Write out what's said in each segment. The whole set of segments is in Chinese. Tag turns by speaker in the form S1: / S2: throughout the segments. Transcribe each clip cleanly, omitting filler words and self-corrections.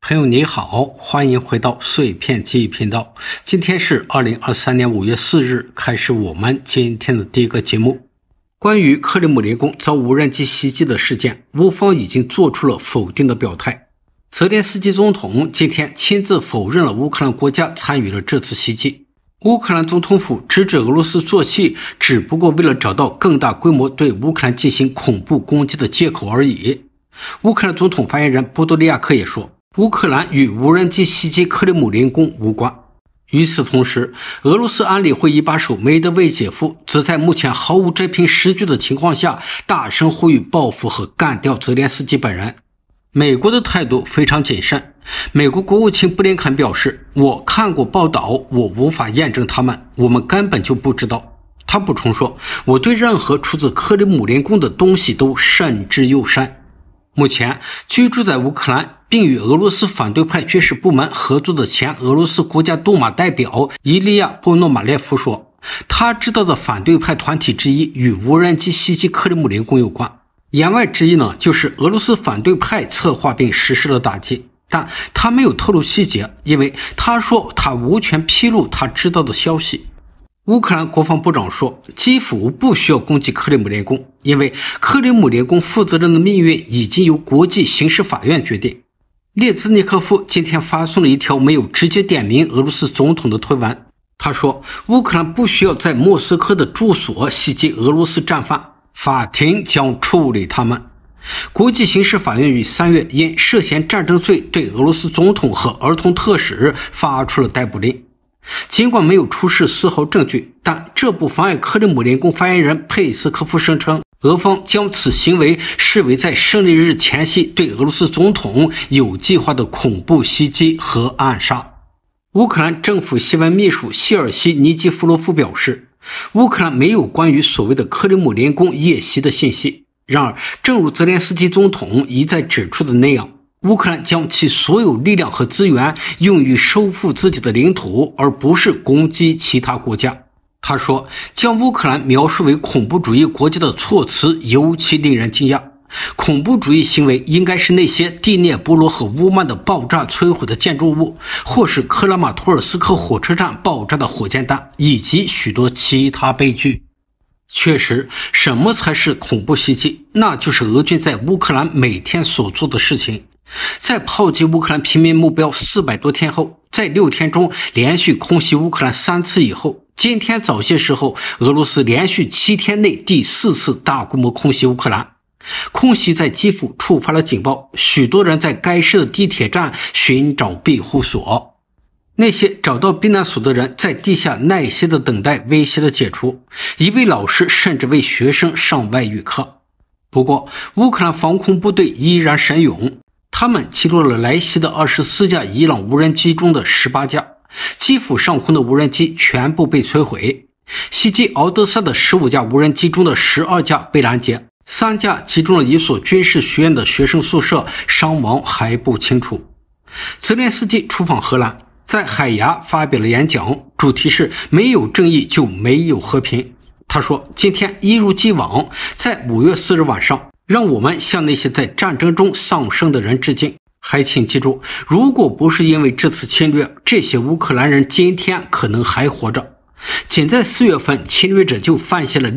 S1: 朋友你好，欢迎回到碎片记忆频道。今天是2023年5月4日，开始我们今天的第一个节目。关于克里姆林宫遭无人机袭击的事件，乌方已经做出了否定的表态。泽连斯基总统今天亲自否认了乌克兰国家参与了这次袭击。乌克兰总统府直指俄罗斯做戏，只不过为了找到更大规模对乌克兰进行恐怖攻击的借口而已。乌克兰总统发言人波多利亚克也说，乌克兰与无人机袭击克里姆林宫无关。与此同时，俄罗斯安理会一把手梅德韦杰夫则在目前毫无这凭实据的情况下，大声呼吁报复和干掉泽连斯基本人。美国的态度非常谨慎。美国国务卿布林肯表示，我看过报道，我无法验证他们，我们根本就不知道。他补充说，我对任何出自克里姆林宫的东西都慎之又慎。目前居住在乌克兰并与俄罗斯反对派军事部门合作的前俄罗斯国家杜马代表伊利亚·波诺马列夫说，他知道的反对派团体之一与无人机袭击克里姆林宫有关。言外之意呢，就是俄罗斯反对派策划并实施了打击，但他没有透露细节，因为他说他无权披露他知道的消息。乌克兰国防部长说，基辅不需要攻击克里姆林宫，因为克里姆林宫负责人的命运已经由国际刑事法院决定。列兹尼科夫今天发送了一条没有直接点名俄罗斯总统的推文，他说，乌克兰不需要在莫斯科的住所袭击俄罗斯战犯，法庭将处理他们。国际刑事法院于3月因涉嫌战争罪对俄罗斯总统和儿童特使发出了逮捕令。尽管没有出示丝毫证据，但这不妨碍克里姆林宫发言人佩斯科夫声称，俄方将此行为视为在胜利日前夕对俄罗斯总统有计划的恐怖袭击和暗杀。乌克兰政府新闻秘书谢尔西尼基夫罗夫表示，乌克兰没有关于所谓的克里姆林宫夜袭的信息。然而，正如泽连斯基总统一再指出的那样，乌克兰将其所有力量和资源用于收复自己的领土，而不是攻击其他国家。他说，将乌克兰描述为恐怖主义国家的措辞尤其令人惊讶。恐怖主义行为应该是那些第聂伯罗和乌曼的爆炸摧毁的建筑物，或是克拉马托尔斯克火车站爆炸的火箭弹，以及许多其他悲剧。确实，什么才是恐怖袭击？那就是俄军在乌克兰每天所做的事情。在炮击乌克兰平民目标400多天后，在6天中连续空袭乌克兰3次以后，今天早些时候，俄罗斯连续7天内第4次大规模空袭乌克兰。空袭在基辅触发了警报，许多人在该市的地铁站寻找庇护所。那些找到避难所的人在地下耐心地等待威胁的解除，一位老师甚至为学生上外语课。不过，乌克兰防空部队依然神勇，他们击落了来袭的24架伊朗无人机中的18架，基辅上空的无人机全部被摧毁。袭击敖德萨的15架无人机中的12架被拦截，3架击中了一所军事学院的学生宿舍，伤亡还不清楚。泽连斯基出访荷兰，在海牙发表了演讲，主题是没有正义就没有和平。他说，今天一如既往，在5月4日晚上，让我们向那些在战争中丧生的人致敬。还请记住，如果不是因为这次侵略，这些乌克兰人今天可能还活着。仅在4月份，侵略者就犯下了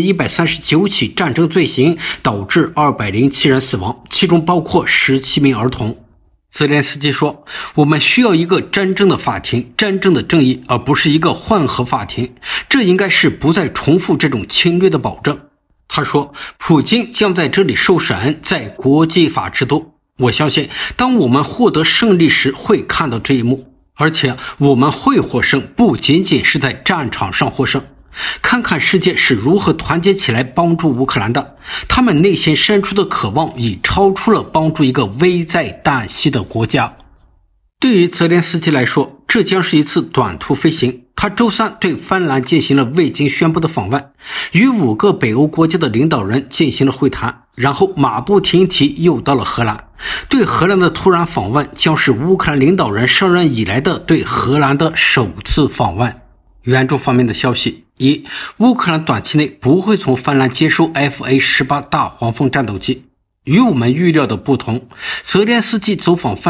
S1: 6139起战争罪行，导致207人死亡，其中包括17名儿童。泽连斯基说，我们需要一个真正的法庭，真正的正义，而不是一个混合法庭，这应该是不再重复这种侵略的保证。他说，普京将在这里受审，在国际法制度。我相信，当我们获得胜利时会看到这一幕，而且我们会获胜，不仅仅是在战场上获胜。看看世界是如何团结起来帮助乌克兰的，他们内心深处的渴望已超出了帮助一个危在旦夕的国家。对于泽连斯基来说，这将是一次短途飞行。他周三对芬兰进行了未经宣布的访问，与5个北欧国家的领导人进行了会谈，然后马不停蹄又到了荷兰。对荷兰的突然访问将是乌克兰领导人上任以来的对荷兰的首次访问。援助方面的消息：一、乌克兰短期内不会从芬兰接收 FA-18大黄蜂战斗机。与我们预料的不同，泽连斯基走访芬兰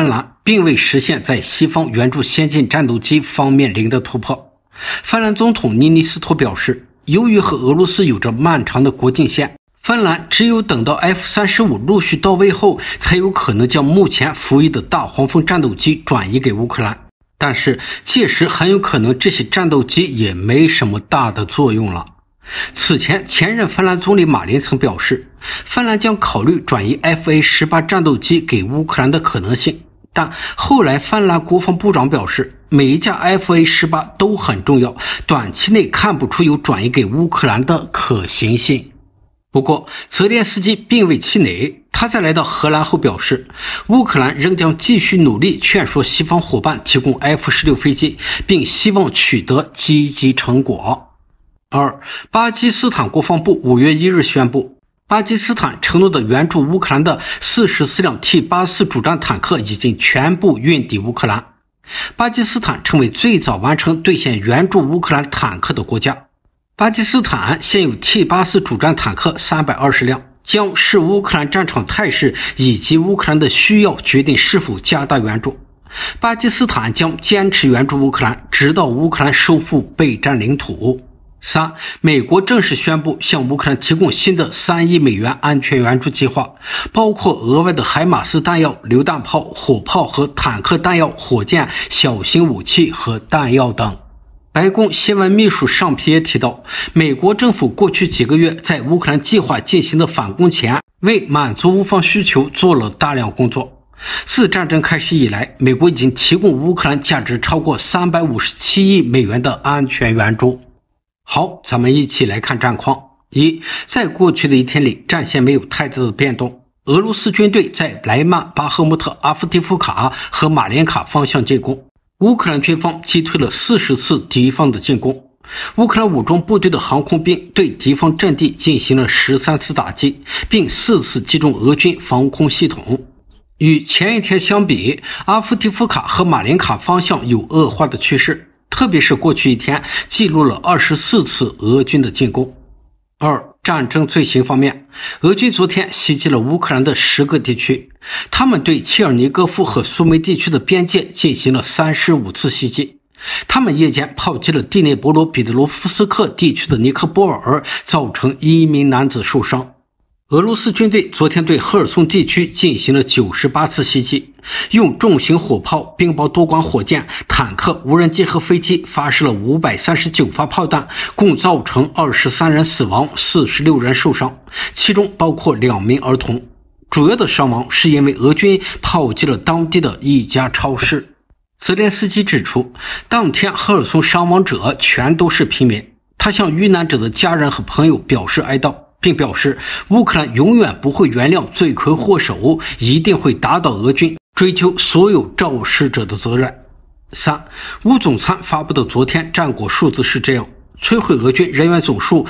S1: 并未实现在西方援助先进战斗机方面零的突破。芬兰总统尼尼斯托表示，由于和俄罗斯有着漫长的国境线，芬兰只有等到 F-35 陆续到位后，才有可能将目前服役的大黄蜂战斗机转移给乌克兰。但是届时很有可能这些战斗机也没什么大的作用了。此前，前任芬兰总理马林曾表示，芬兰将考虑转移 FA-18 战斗机给乌克兰的可能性。但后来芬兰国防部长表示，每一架 FA-18 都很重要，短期内看不出有转移给乌克兰的可行性。不过泽连斯基并未气馁，他在来到荷兰后表示，乌克兰仍将继续努力劝说西方伙伴提供 F-16 飞机，并希望取得积极成果。巴基斯坦国防部5月1日宣布，巴基斯坦承诺的援助乌克兰的44辆 T-84 主战坦克已经全部运抵乌克兰。巴基斯坦成为最早完成兑现援助乌克兰坦克的国家。巴基斯坦现有 T-84 主战坦克320辆，将视乌克兰战场态势以及乌克兰的需要决定是否加大援助。巴基斯坦将坚持援助乌克兰，直到乌克兰收复被占领土。美国正式宣布向乌克兰提供新的3亿美元安全援助计划，包括额外的海马斯弹药、榴弹炮、火炮和坦克弹药、火箭、小型武器和弹药等。白宫新闻秘书尚皮耶提到，美国政府过去几个月在乌克兰计划进行的反攻前，为满足乌方需求做了大量工作。自战争开始以来，美国已经提供乌克兰价值超过357亿美元的安全援助。好，咱们一起来看战况。在过去的一天里，战线没有太大的变动。俄罗斯军队在莱曼、巴赫穆特、阿夫迪夫卡和马连卡方向进攻。乌克兰军方击退了40次敌方的进攻。乌克兰武装部队的航空兵对敌方阵地进行了13次打击，并4次击中俄军防空系统。与前一天相比，阿夫迪夫卡和马连卡方向有恶化的趋势，特别是过去一天记录了24次俄军的进攻。战争罪行方面，俄军昨天袭击了乌克兰的10个地区，他们对切尔尼戈夫和苏梅地区的边界进行了35次袭击。他们夜间炮击了第聂伯罗彼得罗夫斯克地区的尼科波尔，造成1名男子受伤。俄罗斯军队昨天对赫尔松地区进行了98次袭击，用重型火炮、冰雹多管火箭、坦克、无人机和飞机发射了539发炮弹，共造成23人死亡、46人受伤，其中包括2名儿童。主要的伤亡是因为俄军炮击了当地的一家超市。泽连斯基指出，当天赫尔松伤亡者全都是平民，他向遇难者的家人和朋友表示哀悼，并表示乌克兰永远不会原谅罪魁祸首，一定会打倒俄军，追究所有肇事者的责任。乌总参发布的昨天战果数字是这样：摧毁俄军人员总数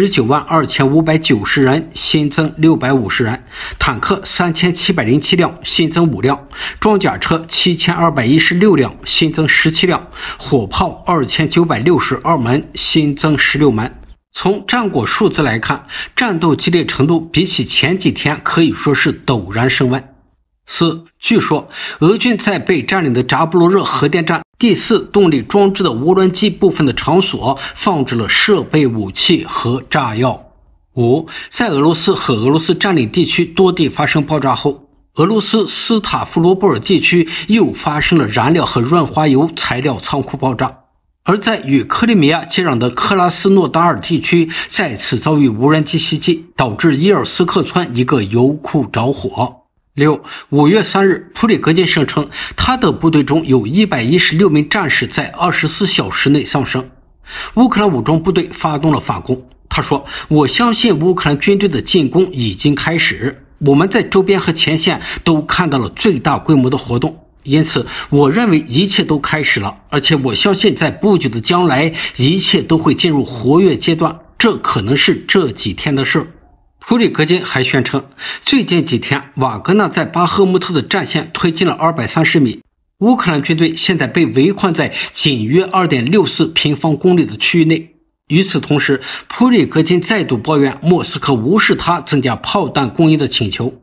S1: 192590人，新增650人；坦克3707辆，新增5辆；装甲车7216辆，新增17辆；火炮2962门，新增16门。从战果数字来看，战斗激烈程度比起前几天可以说是陡然升温。据说俄军在被占领的扎波罗热核电站第4动力装置的涡轮机部分的场所放置了设备、武器和炸药。在俄罗斯和俄罗斯占领地区多地发生爆炸后，俄罗斯斯塔夫罗波尔地区又发生了燃料和润滑油材料仓库爆炸。而在与克里米亚接壤的克拉斯诺达尔地区再次遭遇无人机袭击，导致伊尔斯克村一个油库着火。5月3日，普里戈金声称他的部队中有116名战士在24小时内丧生。乌克兰武装部队发动了反攻，他说，我相信乌克兰军队的进攻已经开始，我们在周边和前线都看到了最大规模的活动，因此我认为一切都开始了，而且我相信在不久的将来一切都会进入活跃阶段，这可能是这几天的事。普里戈金还宣称，最近几天瓦格纳在巴赫穆特的战线推进了230米，乌克兰军队现在被围困在仅约 2.64 平方公里的区域内。与此同时，普里戈金再度抱怨莫斯科无视他增加炮弹供应的请求。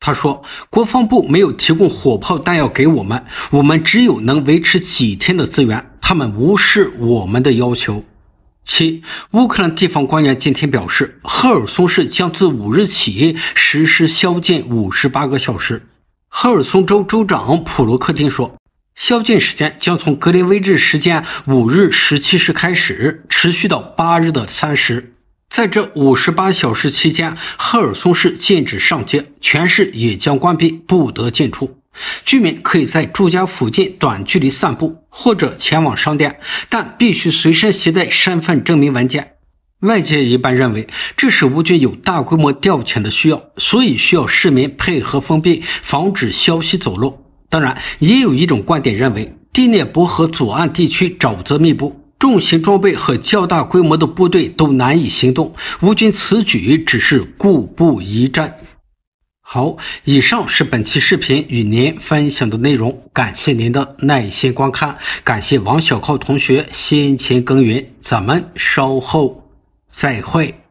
S1: 他说，国防部没有提供火炮弹药给我们，我们只有能维持几天的资源，他们无视我们的要求。7. 乌克兰地方官员今天表示，赫尔松市将自5日起实施宵禁58个小时。赫尔松州州长普罗克汀说，宵禁时间将从格林威治时间5日17时开始，持续到8日的3时。在这58小时期间，赫尔松市禁止上街，全市也将关闭，不得进出。居民可以在住家附近短距离散步，或者前往商店，但必须随身携带身份证明文件。外界一般认为，这是乌军有大规模调遣的需要，所以需要市民配合封闭，防止消息走漏。当然，也有一种观点认为，第聂伯河左岸地区沼泽密布，重型装备和较大规模的部队都难以行动，乌军此举只是故布疑阵。好，以上是本期视频与您分享的内容，感谢您的耐心观看，感谢王小靠同学辛勤耕耘，咱们稍后再会。